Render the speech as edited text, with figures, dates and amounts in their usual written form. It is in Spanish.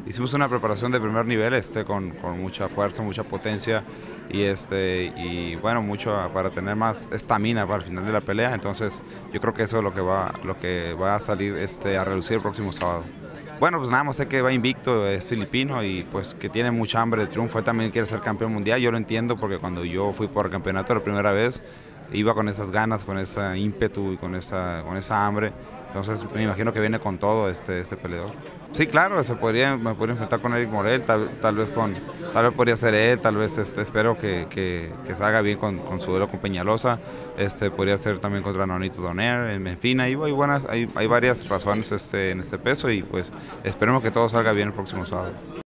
hicimos una preparación de primer nivel, con mucha fuerza, mucha potencia y bueno, mucho para tener más estamina para el final de la pelea. Entonces, yo creo que eso es lo que va a salir a relucir el próximo sábado. Bueno, pues nada más sé que va invicto, es filipino y pues que tiene mucha hambre de triunfo. Él también quiere ser campeón mundial. Yo lo entiendo porque cuando yo fui por el campeonato la primera vez, iba con esas ganas, con ese ímpetu y con esa hambre. Entonces me imagino que viene con todo este peleador. Sí, claro, me podría enfrentar con Eric Morel, tal vez podría ser él, tal vez espero que salga bien con su duelo con Peñalosa, podría ser también contra Nonito Donaire, en fin, hay varias razones en este peso y pues esperemos que todo salga bien el próximo sábado.